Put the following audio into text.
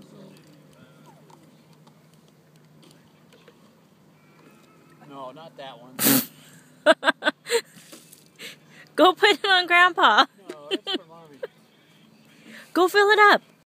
No, not that one. Go put it on Grandpa. No, that's for Mommy. Go fill it up.